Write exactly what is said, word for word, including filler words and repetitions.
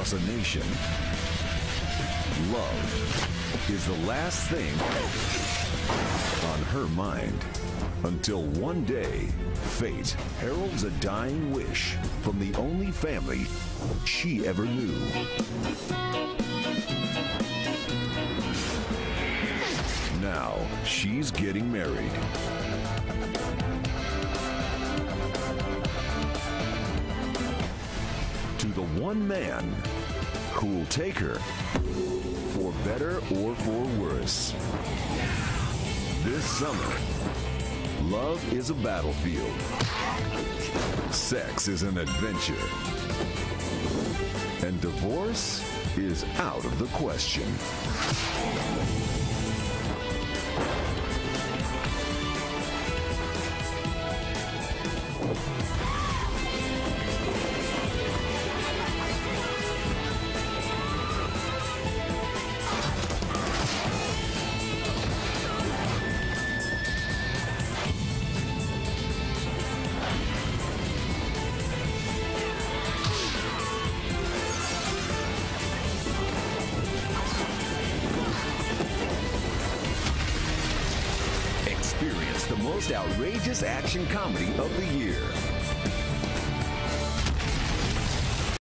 across a nation. Love is the last thing on her mind. Until one day, fate heralds a dying wish from the only family she ever knew. Now, she's getting married. To the one man who will take her for better or for worse. This summer, love is a battlefield. Sex is an adventure. And divorce is out of the question. Experience the most outrageous action comedy of the year.